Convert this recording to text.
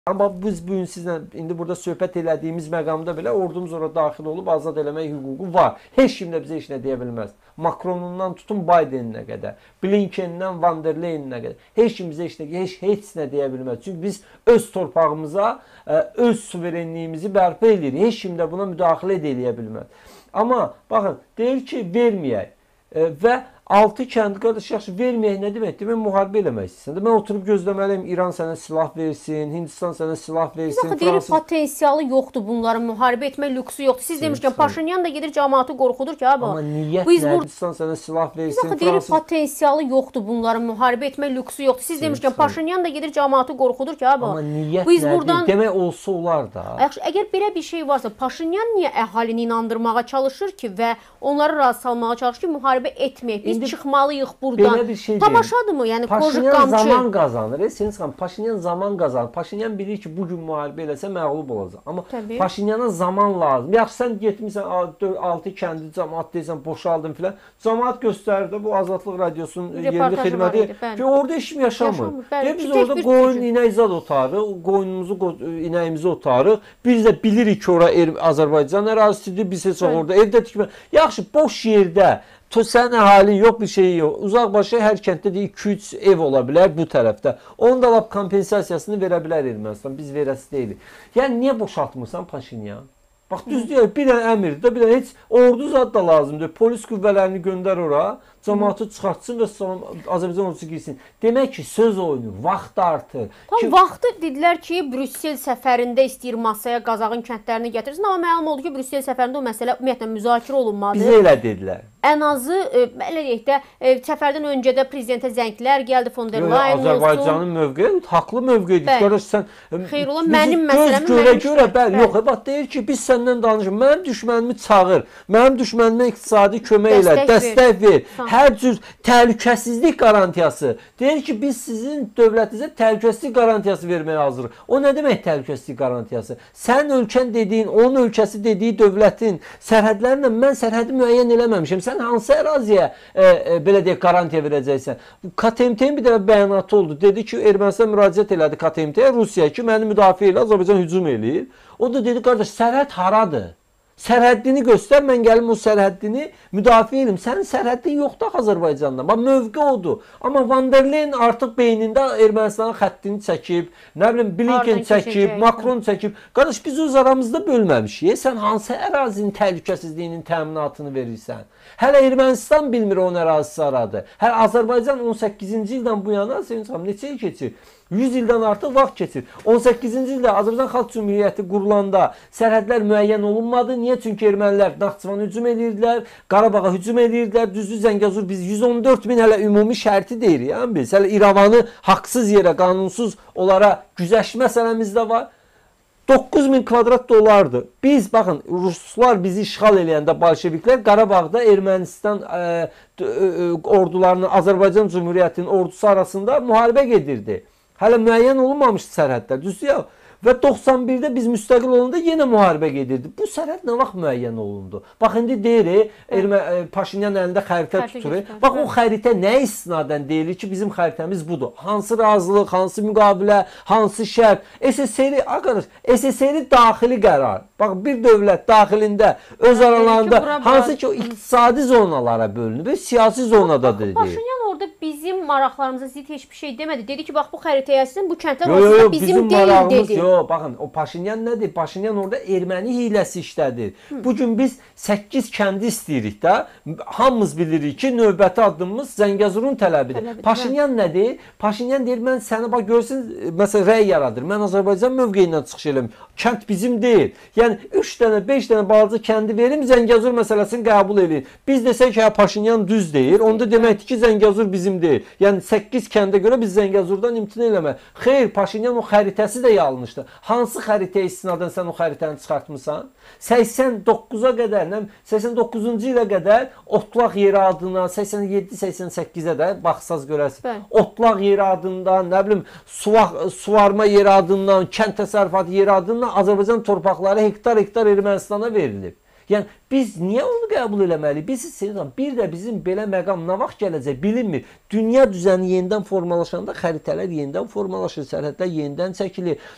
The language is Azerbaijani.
Amma biz bugün sizlə indi burada söhbət elədiyimiz məqamda belə ordumuz ora daxil olub azad eləmək hüququ var. Heç kim də bizə heç nə deyə bilməz. Makronundan tutun Bideninə qədər, Blinkendən Van der Leyeninə qədər. Heç kim bizə heç nə deyə bilməz. Çünki biz öz torpağımıza, öz suverenliyimizi bərpa edirik. Heç kim də buna müdaxilə edə bilməz. Amma baxın, deyir ki, verməyək. Və 6 kənd qardaş yaxşı verməyək nə deməkdir? Mən müharibə eləmək istəyirəm. Mən oturub gözləməliyəm İran sənə silah versin, Hindistan sənə silah versin. Baxın, deyir potensialı yoxdur bunların, müharibə etmək lüksü yoxdur. Siz demişkən Paşinyan da gedir cəmaatı qorxudur ki, abi. Amma niyyət nədir? Hindistan sənə silah versin. Baxın, deyir potensialı yoxdur bunların, müharibə etmək lüksü yoxdur. Siz demişkən Paşinyan da gedir cəmaatı qorxudur ki, abi. Amma niyyət nədir? Demək olsa olar da. Yaxşı, əgər belə bir şey varsa, Paşinyan niyə əhalini inandırmağa çalışır ki və onları razı salmağa çalışır ki, müharibə etməyək, biz çıxmalıyıq buradan. Belə bir şey Tamaşadır mı? Yəni Paşinyan zaman qazanır. Sen çıxan Paşinyan zaman qazanır. Paşinyan bilir ki, bu gün müharibə eləsə məğlub olacaq. Amma Paşinyana zaman lazım. Yaxşı sən getmisən 6 kəndi cəmaət deyirsən boşaldın filan. Cəmaət göstərir də bu Azadlıq Radiosunun yerli xidməti ki, orada heç kim yaşamır. Biz orada qoyun, inək zad otarıq, qoyunumuzu, inəyimizi otarıq. Biz də bilirik ki, ora Azərbaycan ərazisidir. Biz heç orada evdə tikmə. Yaxşı, boş yerdə sənin əhalin yox, bir şey yox. Uzaqbaşı hər kənddə də 2-3 ev ola bilər bu tərəfdə. Onun da lap kompensasiyasını verə bilər Ermənistan. Biz verəsi deyilik. Yəni niyə boşaltmırsan Paşinyan? Bax düz deyir, bir dənə əmirdir, bir dənə heç ordu zad da lazımdır. Polis qüvvələrini göndər ora, cəmaatı çıxartsın və Azərbaycan ordusu girsin. Demək ki, söz oyunu, vaxt artır. Tam vaxtı dedilər ki, Brüssel səfərində istəyir masaya Qazaxın kəndlərini gətirsin. Amma məlum oldu ki, Brüssel səfərində o məsələ ümumiyyətlə müzakirə olunmadı. Bizə elə dedilər. Ən azı, belə deyək də, səfərdən öncə də prezidentə zənglər gəldi, von der Leyen olsun. Azərbaycanın mövqeyi haqlı mövqeyidir. Qardaş, sən Xeyrola, mənim məsələmi görə, bəli, yox, bax deyir ki, biz səndən danışırıq. Mənim düşmənimi çağır, mənim düşmənimə iqtisadi kömək elə, dəstək ver. Hər cür təhlükəsizlik qarantiyası. Deyir ki, biz sizin dövlətinizə təhlükəsizlik qarantiyası verməyə hazırıq. O nə demək təhlükəsizlik qarantiyası? Sənin ölkən dediyin, onun ölkəsi dediyi dövlətin sərhədlərinlə mən sərhədi müəyyən eləməmişəm. Sən hansı əraziyə belə deyək qarantiya verəcəksən? KTMT-nin bir dəfə bəyanatı oldu. Dedi ki, Ermənistan müraciət elədi KTMT-yə, Rusiyaya ki, məni müdafiə elə, Azərbaycan hücum eləyir. O da dedi, qardaş, sərhəd haradır? Sərhəddini göstər, mən gəlim o sərhəddini müdafiə edim. Sənin sərhəddin yoxdur Azərbaycandan. Bax, mövqe odur. Amma Van der Leyen artıq beynində Ermənistanın xəttini çəkib, nə bilim, Blinken çəkib, Makron çəkib. Qardaş, biz öz aramızda bölməmişik. Sən hansı ərazinin təhlükəsizliyinin təminatını verirsən? Hələ Ermənistan bilmir onun ərazisi haradır. Hələ Azərbaycan 18-ci ildən bu yana, neçə il keçir? 100 ildən artıq vaxt keçir. 18-ci ildə Azərbaycan Xalq Cümhuriyyəti qurulanda sərhədlər müəyyən olunmadı. Niyə? Çünki ermənilər Naxçıvana hücum edirdilər, Qarabağa hücum edirdilər. Düzdür, Zəngəzur biz 114 min hələ ümumi şərti deyirik. Yəni biz hələ İrəvanı haqsız yerə, qanunsuz onlara güzəşt məsələmiz də var. 9000 kvadrat dollardır. Biz, baxın, Ruslar bizi işğal eləyəndə Bolşeviklər Qarabağda Ermənistan ordularının, Azərbaycan Cümhuriyyətinin ordusu arasında müharibə gedirdi. Hələ müəyyən olunmamışdı sərhədlər, düzdür ya? Və 91-də biz müstəqil olanda yenə müharibə gedirdi. Bu sərhəd nə vaxt müəyyən olundu? Bax, indi deyir, Paşinyan əlində xəritə tutur. Bax, o xəritə nə istinadən deyilir ki, bizim xəritəmiz budur? Hansı razılıq, hansı müqavilə, hansı şərt? SSR daxili qərar. Bax, bir dövlət daxilində, öz aralarında, hansı ki, o iqtisadi zonalara bölünür, siyasi zonada deyil. Paşinyan orada bizim maraqlarımıza zid heç bir şey demədi. Dedi ki, bax, bu xəritəyə sizin, bu kəndlər olsa bizim deyil, dedi. Yox, baxın, o Paşinyan nədir? Paşinyan orada erməni hiləsi işlədir. Bugün biz 8 kəndi istəyirik də, hamımız bilirik ki, növbəti addımımız Zəngəzurun tələbidir. Paşinyan nədir? Paşinyan deyir, mən səni, bax, görsün, məsələn, rəy yaradır. Mən Azərbaycan mövqeyindən çıxış eləmiyim. Kənd bizim deyil. Yəni, 3 dənə, 5 dənə balaca kəndi verim, Zəngəzur məsələsini qəbul edir. Biz desək ki, Paşinyan düz deyir, onda deməkdir ki, Zəngəzur bizim deyil. Yəni, 8 kəndə görə biz Zəngəzurdan imtina eləmək. Xeyr, Paşinyan o xəritəsi də yanlışdır. Hansı xəritəyə istinadən sən o xəritəni çıxartmısan? 89-a qədər, 89-cu ilə qədər otlaq yeri adına, 87-88-ə də baxsaz görəsiniz. Otlaq yeri adından, nə bilim, suvarma yeri adından, kənd təsərrüfatı yeri adından Azərbaycan torpaqları hektar-hektar Ermənistana verilib. Yəni biz niyə onu qəbul eləməliyik? Biz bir də bizim belə məqam nə vaxt gələcək bilinmir. Dünya düzəni yenidən formalaşanda xəritələr yenidən formalaşır, sərhədlər yenidən çəkilir.